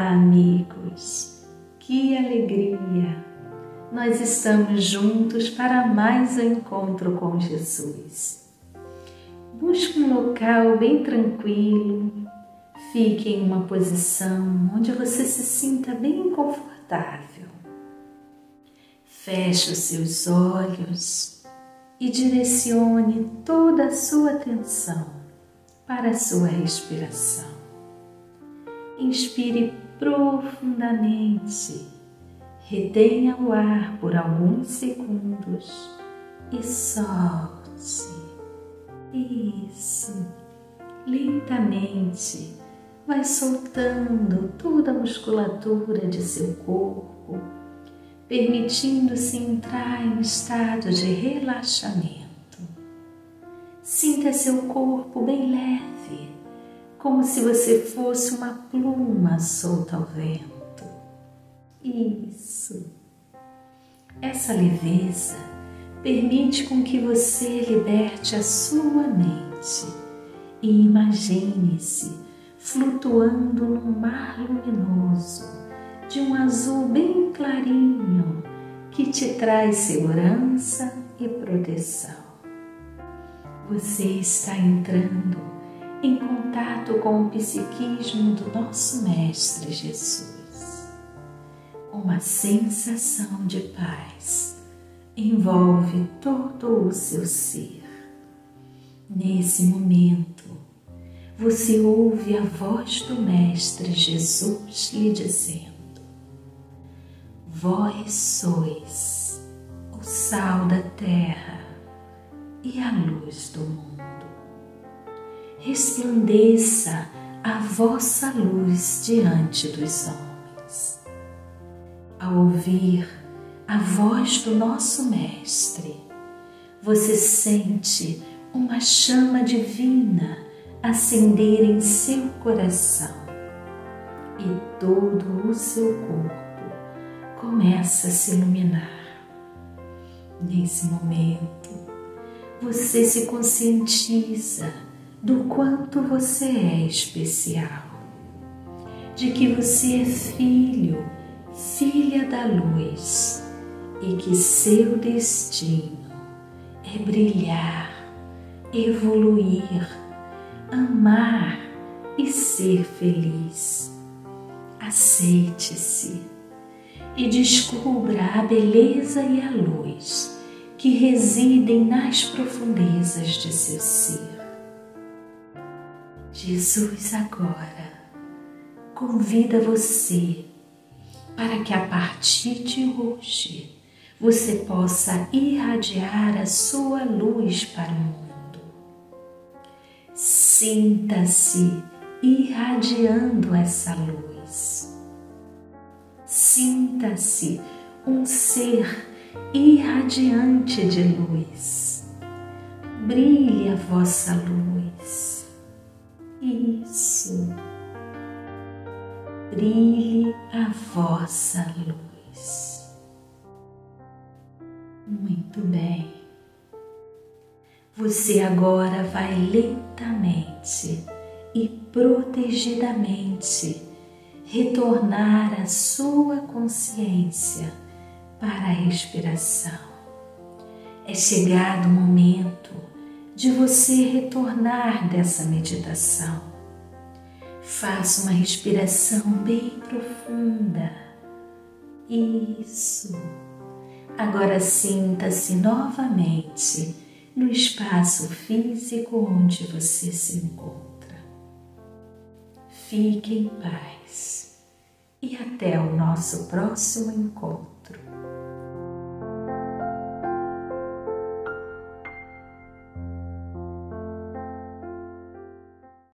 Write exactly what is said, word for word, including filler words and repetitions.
Olá, amigos! Que alegria! Nós estamos juntos para mais um encontro com Jesus. Busque um local bem tranquilo, fique em uma posição onde você se sinta bem confortável. Feche os seus olhos e direcione toda a sua atenção para a sua respiração. Inspire profundamente, retenha o ar por alguns segundos e solte. Isso, lentamente vai soltando toda a musculatura de seu corpo, permitindo-se entrar em estado de relaxamento. Sinta seu corpo bem leve, como se você fosse uma pluma solta ao vento. Isso. Essa leveza permite com que você liberte a sua mente e imagine-se flutuando num mar luminoso de um azul bem clarinho que te traz segurança e proteção. Você está entrando em contato com o psiquismo do nosso Mestre Jesus. Uma sensação de paz envolve todo o seu ser. Nesse momento, você ouve a voz do Mestre Jesus lhe dizendo: vós sois o sal da terra e a luz do mundo. Resplandeça a vossa luz diante dos homens. Ao ouvir a voz do nosso Mestre, você sente uma chama divina acender em seu coração e todo o seu corpo começa a se iluminar. Nesse momento, você se conscientiza do quanto você é especial, de que você é filho, filha da luz e que seu destino é brilhar, evoluir, amar e ser feliz. Aceite-se e descubra a beleza e a luz que residem nas profundezas de seu ser. Jesus agora convida você para que a partir de hoje você possa irradiar a sua luz para o mundo. Sinta-se irradiando essa luz. Sinta-se um ser irradiante de luz. Brilhe a vossa luz. Isso. Brilhe a vossa luz. Muito bem. Você agora vai lentamente e protegidamente retornar a sua consciência para a respiração. É chegado o momento de você retornar dessa meditação. Faça uma respiração bem profunda. Isso. Agora sinta-se novamente no espaço físico onde você se encontra. Fique em paz e até o nosso próximo encontro.